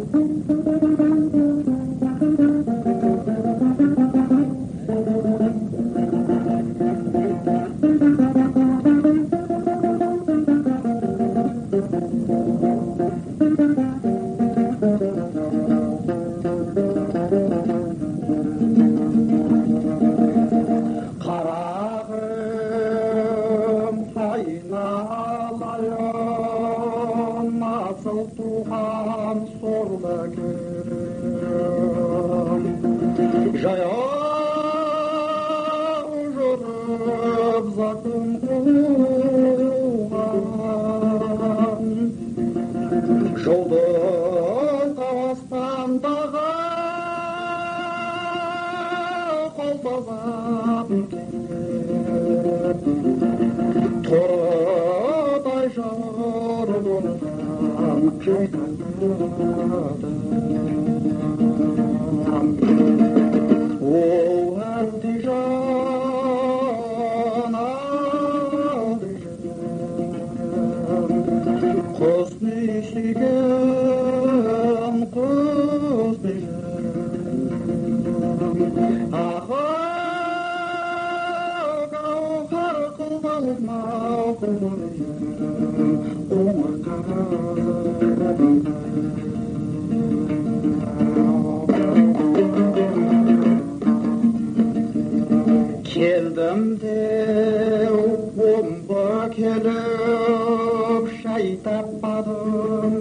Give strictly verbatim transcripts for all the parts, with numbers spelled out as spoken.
Keldim de bomba kelib şay tapmadım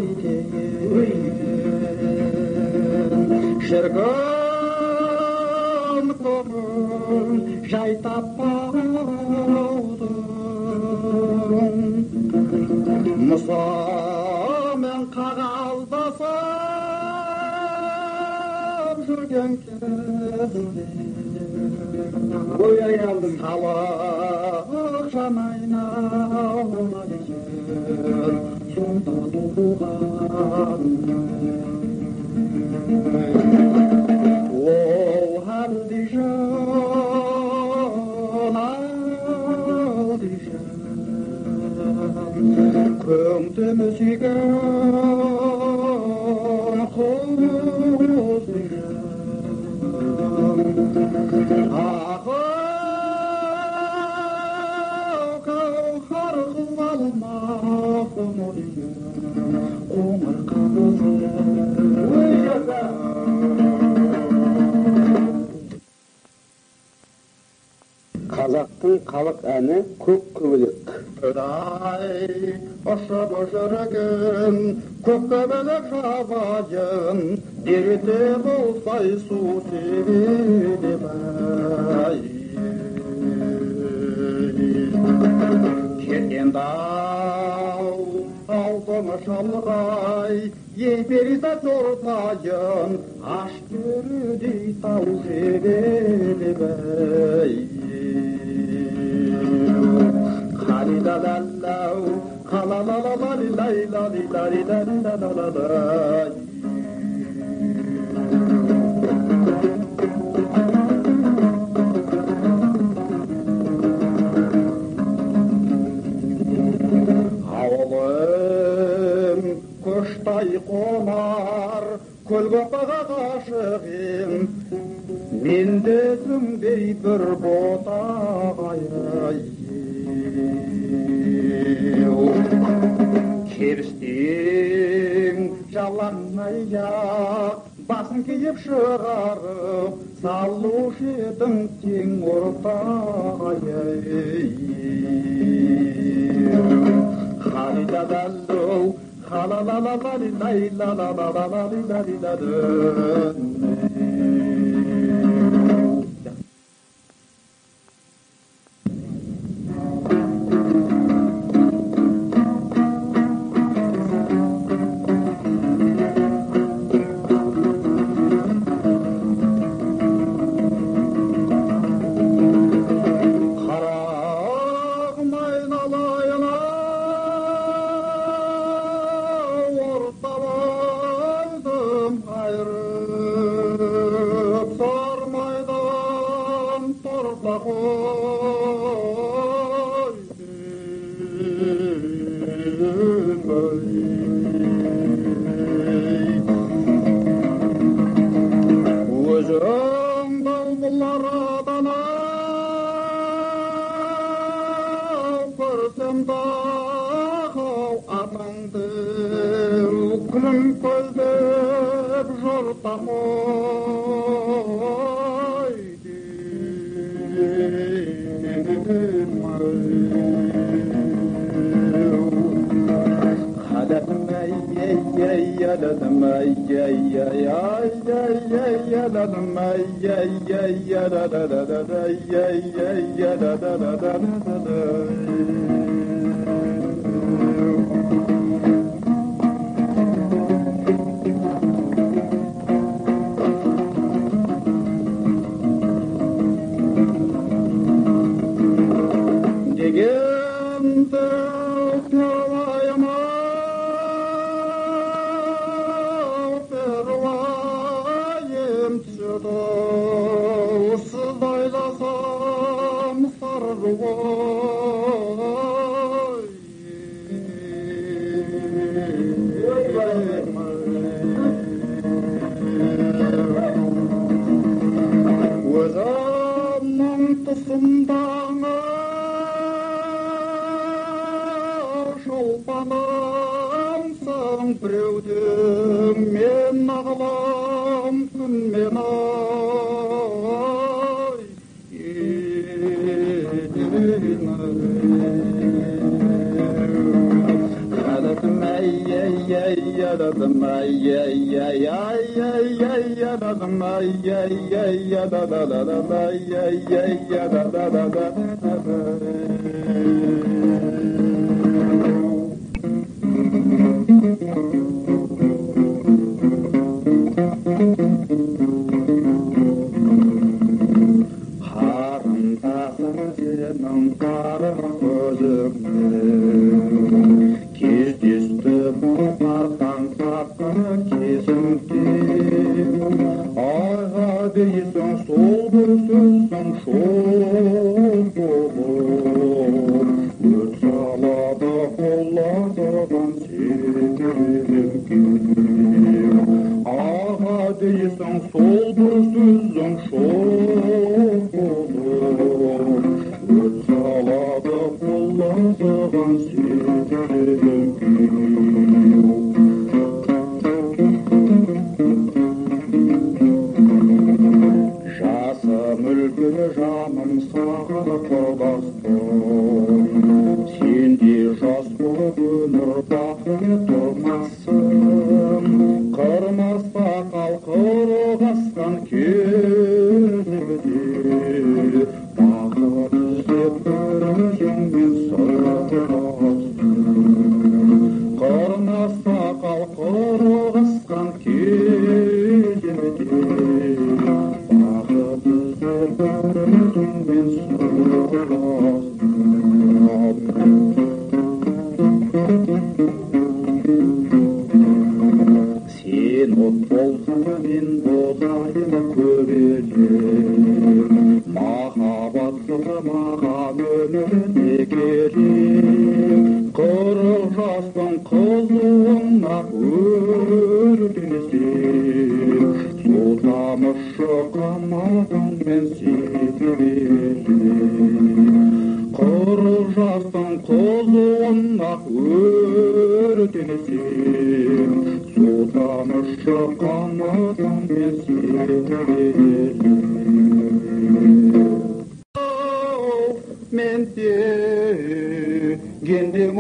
kaydeyin şirkin korun şay tapmadım Musa men kağaldasam жүрген кезімде Oy ayaldım salak janayna olmadı sonda doğan O halde jan aldı jan Kömtümü sigan kuzdu jan Қазақтың халық әні көк көбелек. Құдай ұшып жүрген көк көбелек жабайын ерте болсай су себебай кеткен дау алтыны шалғай еберді торпайын аш көрідей тау себебай Kalilalallau, kalalalalalilalalalilalalalalalai. Ağlım kuştay konar, kölgöpüge kaşığım, men de süngdey bir botağay. Kerstin жалаңая басын киіп шығарып салушы едің тең ортаға халидадалу халалалалалилайлалалалалилалилады Ayrı өзің бұлбұллардан көрсем дағы атаңды күлім көздеп жортам ой Hadadım ay ay ay yadadım ay ay ay ay ay ay yadadım ay ay ay yadadadada ay ay ay yadadadada Degende tevayama pervayem çıdı Sızdaylasam sarıvoy Özümün tısından Şolpanamsың біреудің мен ағылам күн мен ай Yadadım ay ay ay yadadım ay ay ay ay ay ay yadadım ay ay ay yadadadada ay ay ay yadadadada Қарындасым сенің қара көзіңмен кездесті мұнардан тапқыр кезімде айға дейсің сол бір сөздің шол болып өрт салады қолладығын сенемге айға дейсің сол бір сөздің шол болып өрт салады қолладығын сенемге Жасым үлгір жаным саған құрбастым Сенде жас болып өмір бақи тұрмассың Қырмас бақал құрық асқан кезімде Бақыт іздеп өзіңмен сырластың Қырмас бақал құрық асқан кезімде Özümün Sen ot bolsang men bolayım köbelim Mahabatsız mаған өміріне керек Қырық жастың қызуына өртенсем Сутамышы қамадың мен сетелем Қырық жастың қызуына өртенсем Сутамышы қамадың мен сетелем Мен дегенде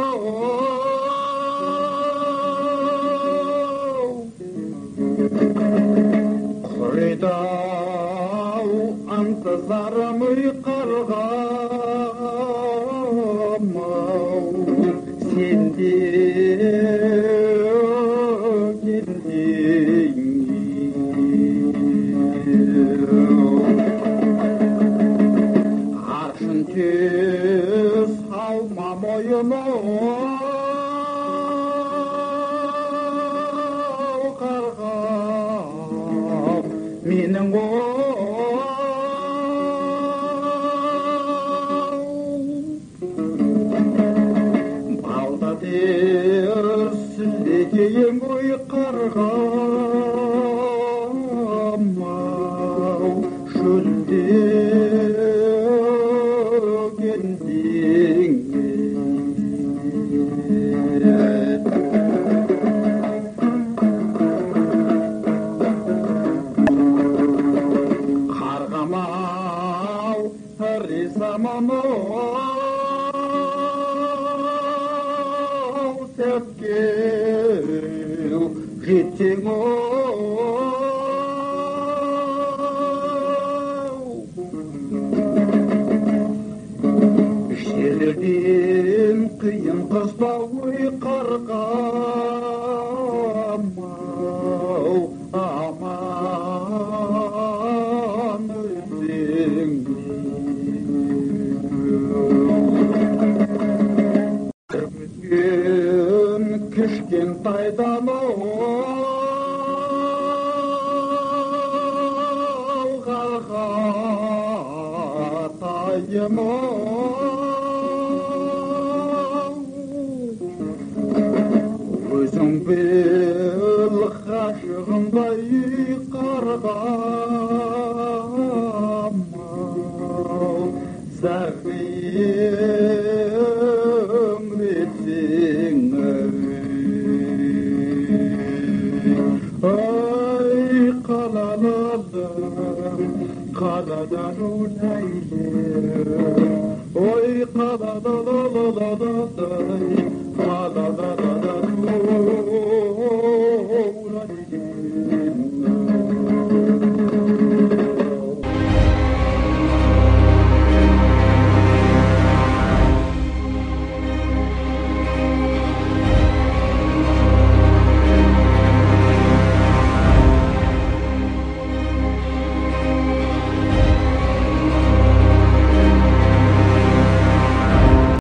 Құридау антызарымый қарғамау Сенде Аршын төс алма мойыны қарғам менің балда дер сілдетейін ғой қарғам Tarı zamanı sevgil gittin o Şerirdin kıyın kızbağı kargam aman özüm gün kışkın taydan oğalgatayım özüm bil kaşığımday kargam zerrim etsin ay kalaladım kaladan ulayım oy kalalalalalalalay